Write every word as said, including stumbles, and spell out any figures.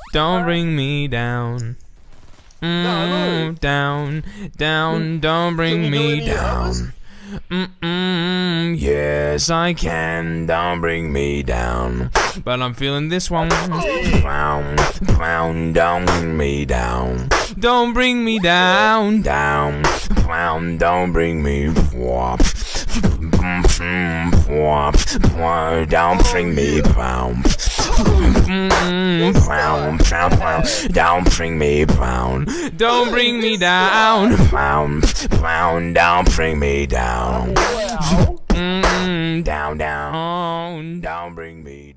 don't bring me down. Mm, down, down, don't bring me down. Mm-mm, yes, I can, don't bring me down. But I'm feeling this one. Pound, pound, don't bring me down. Don't bring me down, down. Pound, don't bring me whop. Whop, whop, don't bring me pound. Pound, pound, pound, don't bring me pound. Don't bring me down. Pound, pound, don't bring me down. Mm, down, down, don't bring me